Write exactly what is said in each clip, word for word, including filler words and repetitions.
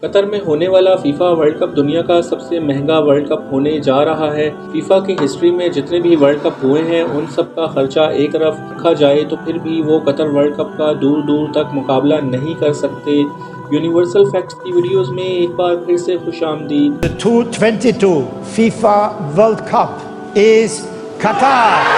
قطر میں ہونے والا فیفا ورلڈ کپ دنیا کا سب سے مہنگا ورلڈ کپ ہونے جا رہا ہے۔ فیفا کی ہسٹری میں جتنے بھی ورلڈ کپ ہوئے ہیں ان سب کا خرچہ ایک طرف رکھا جائے تو پھر بھی وہ قطر ورلڈ کپ کا دور دور تک مقابلہ نہیں کر سکتے۔ یونیورسل فیکٹس کی ویڈیوز میں ایک بار پھر سے خوش آمدید۔ The two thousand twenty-two FIFA World Cup is Qatar۔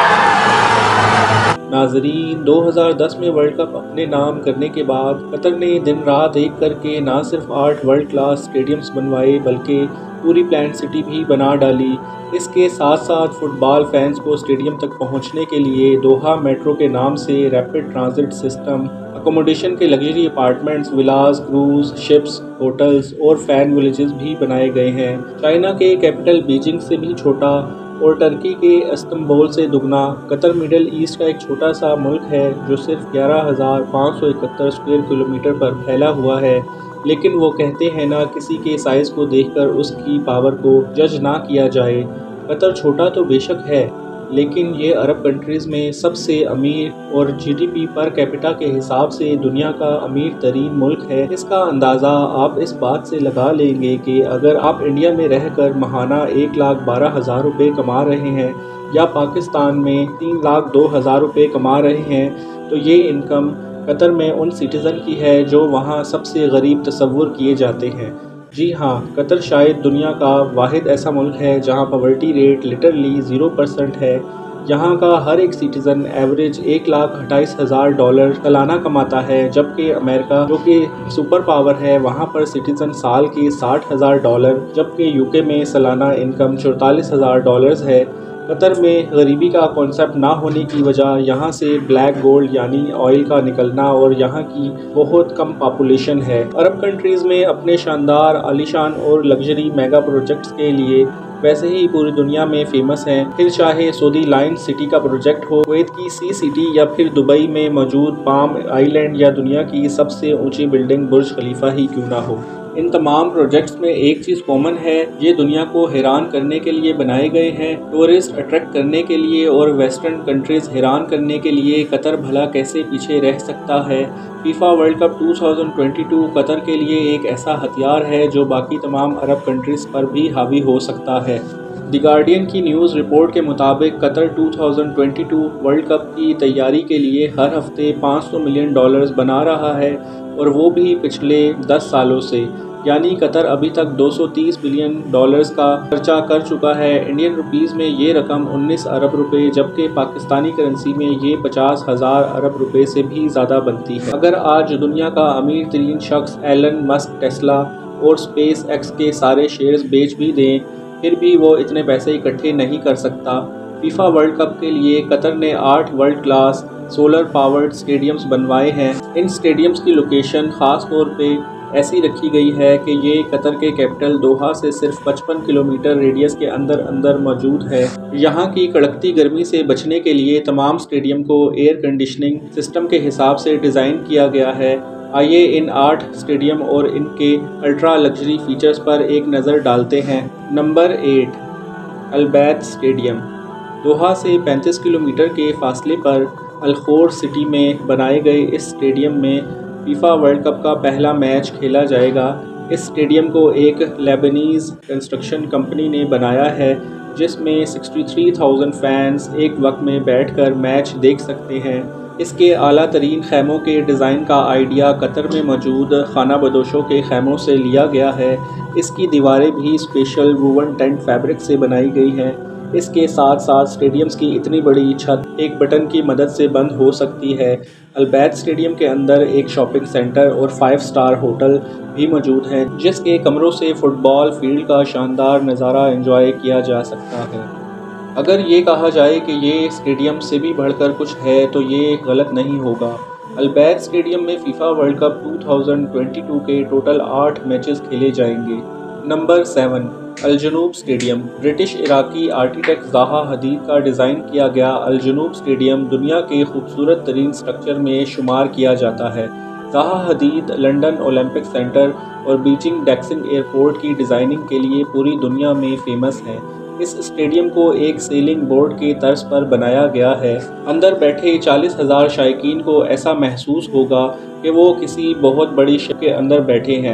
ناظرین، دو ہزار دس میں ورلڈ کپ اپنے نام کرنے کے بعد قطر نے دن رات ایک کر کے نہ صرف آٹھ ورلڈ کلاس اسٹیڈیمز بنوائے بلکہ پوری پلانٹ سٹی بھی بنا ڈالی۔ اس کے ساتھ ساتھ فٹ بال فینس کو اسٹیڈیم تک پہنچنے کے لیے دوحہ میٹرو کے نام سے ریپڈ ٹرانزٹ سسٹم، اکوموڈیشن کے luxury apartments, villas, cruise ships, hotels اور فین ولیجز بھی بنائے گئے ہیں۔ چائنا کے کیپٹل بیجنگ سے بھی چھوٹا اور ترکی کے استنبول سے دگنا، قطر مڈل ایسٹ کا ایک چھوٹا سا ملک ہے جو صرف گیارہ ہزار پانچ سو اکہتر اسکوائر کلومیٹر پر پھیلا ہوا ہے، لیکن وہ کہتے ہیں نا کسی کے سائز کو دیکھ کر اس کی پاور کو جج نہ کیا جائے۔ قطر چھوٹا تو بے شک ہے، لیکن یہ عرب کنٹریز میں سب سے امیر اور G D P per capita کے حساب سے دنیا کا امیر ترین ملک ہے۔ اس کا اندازہ آپ اس بات سے لگا لیں گے کہ اگر آپ انڈیا میں رہ کر ماہانہ ایک لاکھ بارہ ہزار روپے کما رہے ہیں یا پاکستان میں تین لاکھ دو ہزار روپے کما رہے ہیں تو یہ انکم قطر میں ان سٹیزن کی ہے جو وہاں سب سے غریب تصور کیے جاتے ہیں۔ جی ہاں، قطر شاید دنیا کا واحد ایسا ملک ہے جہاں poverty rate literally zero percent ہے۔ یہاں کا ہر ایک سٹیزن ایوریج ایک لاکھ اٹھائیس ہزار ڈالر سالانہ کماتا ہے، جبکہ امریکہ جو کہ سپر پاور ہے وہاں پر سٹیزن سال کی ساٹھ ہزار ڈالر، جبکہ یو کے میں سالانہ انکم چورتالیس ہزار ڈالرز ہے۔ قطر میں غریبی کا کانسیپٹ نہ ہونے کی وجہ یہاں سے بلیک گولڈ یعنی آئل کا نکلنا اور یہاں کی بہت کم پاپولیشن ہے۔ عرب کنٹریز میں اپنے شاندار، عالیشان اور لگژری میگا پروجیکٹس کے لیے ویسے ہی پوری دنیا میں فیمس ہیں، پھر چاہے سعودی لائن سٹی کا پروجیکٹ ہو، کویت کی سی سٹی یا پھر دبئی میں موجود پام آئی لینڈ یا دنیا کی سب سے اونچی بلڈنگ برج خلیفہ ہی کیوں نہ ہو۔ ان تمام پروجیکٹس میں ایک چیز کامن ہے، یہ دنیا کو حیران کرنے کے لیے بنائے گئے ہیں، ٹورسٹ اٹریکٹ کرنے کے لیے اور ویسٹرن کنٹریز حیران کرنے کے لیے۔ قطر بھلا کیسے پیچھے رہ سکتا ہے؟ فیفا ورلڈ کپ دو ہزار بائیس قطر کے لیے ایک ایسا ہتھیار ہے جو باقی تمام عرب کنٹریز پر بھی حاوی ہو سکتا ہے۔ دی گارڈین کی نیوز رپورٹ کے مطابق قطر دو ہزار بائیس ورلڈ کپ کی تیاری کے لیے ہر ہفتے پانچ سو ملین ڈالرز بنا رہا ہے، اور وہ بھی پچھلے دس سالوں سے، یعنی قطر ابھی تک دو سو تیس بلین ڈالرز کا خرچہ کر چکا ہے۔ انڈین روپیز میں یہ رقم انیس ارب روپے، جبکہ پاکستانی کرنسی میں یہ پچاس ہزار ارب روپے سے بھی زیادہ بنتی ہے۔ اگر آج دنیا کا امیر ترین شخص ایلن مسک ٹیسلا اور اسپیس ایکس کے سارے شیئرز بیچ بھی دیں پھر بھی وہ اتنے پیسے اکٹھے نہیں کر سکتا۔ فیفا ورلڈ کپ کے لیے قطر نے آٹھ world class solar powered stadiums بنوائے ہیں۔ ان اسٹیڈیمز کی لوکیشن خاص طور پہ ایسی رکھی گئی ہے کہ یہ قطر کے کیپٹل دوحہ سے صرف پچپن کلومیٹر ریڈیس کے اندر اندر موجود ہے۔ یہاں کی کڑکتی گرمی سے بچنے کے لیے تمام اسٹیڈیم کو ایئر کنڈیشننگ سسٹم کے حساب سے ڈیزائن کیا گیا ہے۔ آئیے ان آٹھ اسٹیڈیم اور ان کے الٹرا لگژری فیچرز پر ایک نظر ڈالتے ہیں۔ Number eight, Al Bayt stadium. Doha سے پینتیس کلومیٹر کے فاصلے پر الخور سٹی میں بنائے گئے اس اسٹیڈیم میں فیفا ورلڈ کپ کا پہلا میچ کھیلا جائے گا۔ اس اسٹیڈیم کو ایک لیبنیز کنسٹرکشن کمپنی نے بنایا ہے جس میں سکسٹی تھری تھاؤزینڈ فینس ایک وقت میں بیٹھ کر میچ دیکھ سکتے ہیں۔ اس کے اعلیٰ ترین خیموں کے ڈیزائن کا آئیڈیا قطر میں موجود خانہ بدوشوں کے خیموں سے لیا گیا ہے۔ اس کی دیواریں بھی اسپیشل ووون ٹینٹ فیبرک سے بنائی گئی ہیں۔ اس کے ساتھ ساتھ اسٹیڈیمز کی اتنی بڑی چھت ایک بٹن کی مدد سے بند ہو سکتی ہے۔ البیت اسٹیڈیم کے اندر ایک شاپنگ سینٹر اور فائیو سٹار ہوٹل بھی موجود ہیں جس کے کمروں سے فٹ بال فیلڈ کا شاندار نظارہ انجوائے کیا جا سکتا ہے۔ اگر یہ کہا جائے کہ یہ اسٹیڈیم سے بھی بڑھ کر کچھ ہے تو یہ غلط نہیں ہوگا۔ البیت اسٹیڈیم میں فیفا ورلڈ کپ دو ہزار بائیس کے ٹوٹل آٹھ میچز کھیلے جائیں گے۔ Number seven, Al Janoub stadium. British Iraqi architect Zaha Hadid کا ڈیزائن کیا گیا الجنوب اسٹیڈیم دنیا کے خوبصورت ترین سٹرکچر میں شمار کیا جاتا ہے۔ Zaha Hadid London Olympic centre اور بیجنگ ڈیکسنگ ایئرپورٹ کی ڈیزائننگ کے لیے پوری دنیا میں فیمس ہیں۔ اس اسٹیڈیم کو ایک سیلنگ بورڈ کے طرز پر بنایا گیا ہے۔ اندر بیٹھے چالیس ہزار شائقین کو ایسا محسوس ہوگا کہ وہ کسی بہت بڑی شپ کے اندر بیٹھے ہیں۔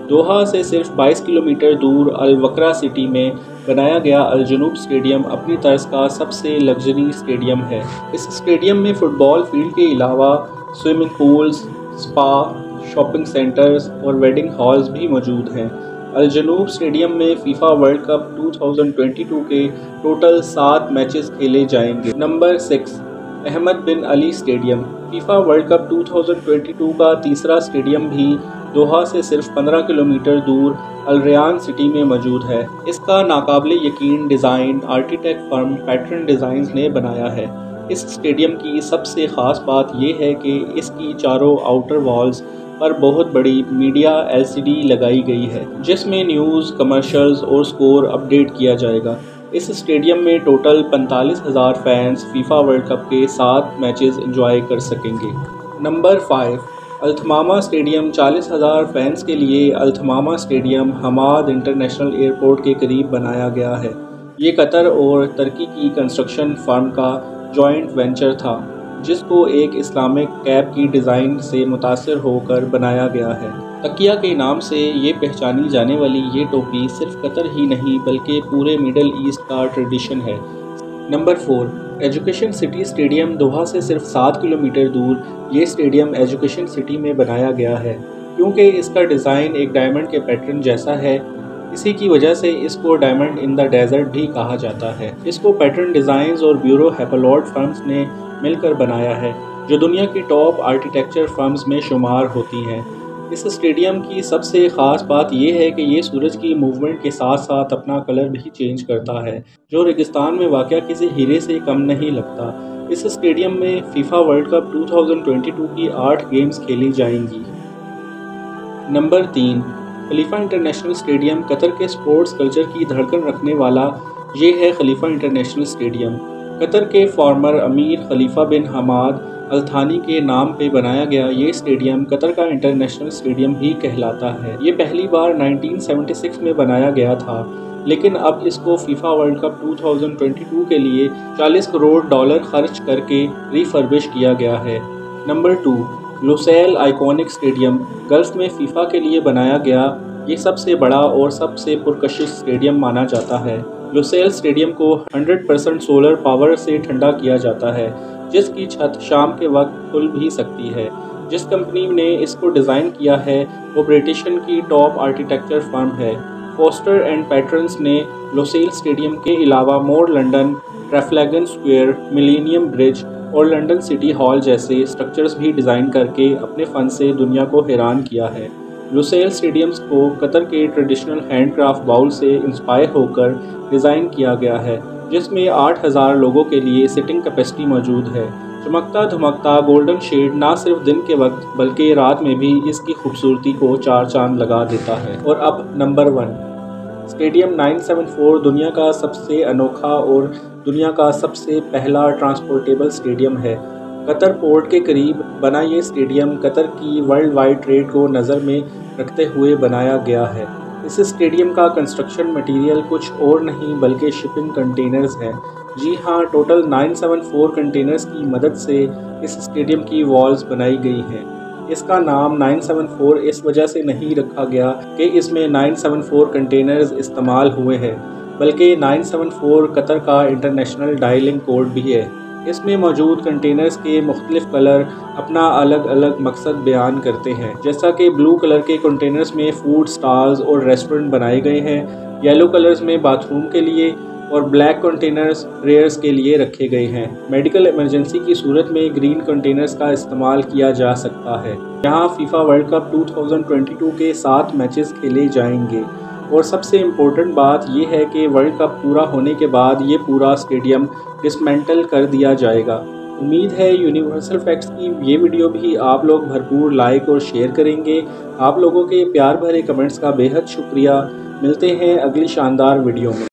دوحہ سے صرف بائیس کلومیٹر دور الوکرہ سٹی میں بنایا گیا الجنوب اسٹیڈیم اپنی طرز کا سب سے لگژری اسٹیڈیم ہے۔ اس اسٹیڈیم میں فٹ بال فیلڈ کے علاوہ swimming pools, spa, shopping centres اور ویڈنگ ہالز بھی موجود ہیں۔ الجنوب اسٹیڈیم میں فیفا ورلڈ کپ دو ہزار بائیس کے ٹوٹل سات میچز کھیلے جائیں گے۔ Number six, Ahmad bin Ali stadium. FIFA world cup دو ہزار بائیس کا تیسرا اسٹیڈیم بھی دوحہ سے صرف پندرہ کلومیٹر دور الریان سٹی میں موجود ہے۔ اس کا ناقابل یقین design architect firm Pattern Designs نے بنایا ہے۔ اس اسٹیڈیم کی سب سے خاص بات یہ ہے کہ اس کی چاروں آؤٹر والز پر بہت بڑی میڈیا ایل سی ڈی لگائی گئی ہے، جس میں نیوز، کمرشلز اور سکور اپڈیٹ کیا جائے گا۔ اس اسٹیڈیم میں ٹوٹل پینتالیس ہزار فینس فیفا ورلڈ کپ کے سات میچز انجوائے کر سکیں گے۔ Number five, Al Thumama stadium. چالیس ہزار فینس کے لیے Al Thumama stadium Hamad international airport کے قریب بنایا گیا ہے۔ یہ قطر اور ترکی کی کنسٹرکشن فرم کا جوائنٹ وینچر تھا، جس کو ایک اسلامک کیپ کی ڈیزائن سے متاثر ہو کر بنایا گیا ہے۔ تکیہ کے نام سے یہ پہچانی جانے والی یہ ٹوپی صرف قطر ہی نہیں بلکہ پورے مڈل ایسٹ کا ٹریڈیشن ہے۔ Number four, education city stadium. Doha سے صرف سات کلومیٹر دور یہ اسٹیڈیم ایجوکیشن سٹی میں بنایا گیا ہے۔ کیونکہ اس کا ڈیزائن ایک ڈائمنڈ کے پیٹرن جیسا ہے، اسی کی وجہ سے اس کو ڈائمنڈ ان دا ڈیزرٹ بھی کہا جاتا ہے۔ اس کو پیٹرن ڈیزائنز اور بیورو ہیپلوڈ فرمز نے مل کر بنایا ہے، جو دنیا کی ٹاپ آرکیٹیکچر فرمز میں شمار ہوتی ہیں۔ اس اسٹیڈیم کی سب سے خاص بات یہ ہے کہ یہ سورج کی موومنٹ کے ساتھ ساتھ اپنا کلر بھی چینج کرتا ہے، جو ریگستان میں واقع کسی ہیرے سے کم نہیں لگتا۔ اس اسٹیڈیم میں فیفا ورلڈ کپ دو ہزار بائیس کی آٹھ گیمز کھیلی جائیں گی۔ نمبر تین، خلیفہ انٹرنیشنل اسٹیڈیم۔ قطر کے سپورٹس کلچر کی دھڑکن رکھنے والا یہ ہے خلیفہ انٹرنیشنل اسٹیڈیم۔ قطر کے فارمر امیر خلیفہ بن حماد الثانی کے نام پہ بنایا گیا یہ اسٹیڈیم قطر کا انٹرنیشنل اسٹیڈیم بھی کہلاتا ہے۔ یہ پہلی بار انیس سو چھہتر میں بنایا گیا تھا، لیکن اب اس کو فیفا ورلڈ کپ دو ہزار بائیس کے لیے چالیس کروڑ ڈالر خرچ کر کے ری فربش کیا گیا ہے۔ Number two, Lusail iconic stadium. Gulf میں فیفا کے لیے بنایا گیا یہ سب سے بڑا اور سب سے پرکشش اسٹیڈیم مانا جاتا ہے۔ لوسیل اسٹیڈیم کو سو پرسنٹ سولر پاور سے ٹھنڈا کیا جاتا ہے، جس کی چھت شام کے وقت کھل بھی سکتی ہے۔ جس کمپنی نے اس کو ڈیزائن کیا ہے وہ برٹشن کی ٹاپ آرکیٹیکچر فرم ہے۔ فوسٹر اینڈ پیٹرنز نے لوسیل اسٹیڈیم کے علاوہ More London, Trafalgar Square, Millennium Bridge اور لنڈن سٹی ہال جیسے اسٹرکچرز بھی ڈیزائن کر کے اپنے فن سے دنیا کو حیران کیا ہے۔ لوسیل اسٹیڈیمز کو قطر کے ٹریڈیشنل ہینڈ کرافٹ باؤل سے انسپائر ہو کر ڈیزائن کیا گیا ہے، جس میں آٹھ ہزار لوگوں کے لیے سٹنگ کیپیسٹی موجود ہے۔ چمکتا دھمکتا گولڈن شیڈ نہ صرف دن کے وقت بلکہ رات میں بھی اس کی خوبصورتی کو چار چاند لگا دیتا ہے۔ اور اب نمبر ون، اسٹیڈیم نو سو ستر دنیا کا سب سے انوکھا اور دنیا کا سب سے پہلا ٹرانسپورٹیبل اسٹیڈیم ہے۔ قطر پورٹ کے قریب بنا یہ اسٹیڈیم قطر کی ورلڈ وائڈ ٹریڈ کو نظر میں رکھتے ہوئے بنایا گیا ہے۔ اس اسٹیڈیم کا کنسٹرکشن مٹیریل کچھ اور نہیں بلکہ شپنگ کنٹینرز ہیں۔ جی ہاں، ٹوٹل نو سو ستر کنٹینرز کی مدد سے اس اسٹیڈیم کی والز بنائی گئی ہیں۔ اس کا نام نو سو ستر اس وجہ سے نہیں رکھا گیا کہ اس میں نو سو ستر کنٹینرز استعمال ہوئے ہیں، بلکہ نو سو ستر قطر کا انٹرنیشنل ڈائلنگ کوڈ بھی ہے۔ اس میں موجود کنٹینرز کے مختلف کلر اپنا الگ الگ مقصد بیان کرتے ہیں، جیسا کہ بلو کلر کے کنٹینرز میں فوڈ سٹالز اور ریسٹورنٹ بنائے گئے ہیں، یلو کلرز میں باتھ روم کے لیے اور بلیک کنٹینرز پریئرز کے لیے رکھے گئے ہیں۔ میڈیکل ایمرجنسی کی صورت میں گرین کنٹینرز کا استعمال کیا جا سکتا ہے۔ یہاں فیفا ورلڈ کپ دو ہزار بائیس کے سات میچز کھیلے جائیں گے، اور سب سے امپورٹنٹ بات یہ ہے کہ ورلڈ کپ پورا ہونے کے بعد یہ پورا اسٹیڈیم ڈسمینٹل کر دیا جائے گا۔ امید ہے یونیورسل فیکٹس کی یہ ویڈیو بھی آپ لوگ بھرپور لائک اور شیئر کریں گے۔ آپ لوگوں کے پیار بھرے کمنٹس کا بے حد شکریہ۔ ملتے ہیں اگلی شاندار ویڈیو میں۔